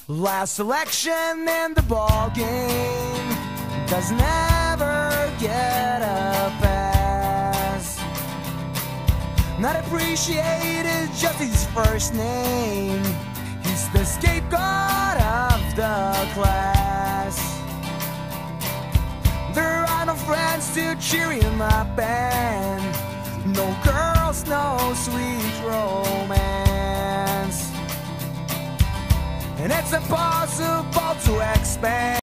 Last selection in the ball game doesn't ever get a pass. Not appreciated, just his first name. He's the scapegoat of the class. There are no friends to cheer him up, and no girls, no sweet romance. And it's impossible to expand.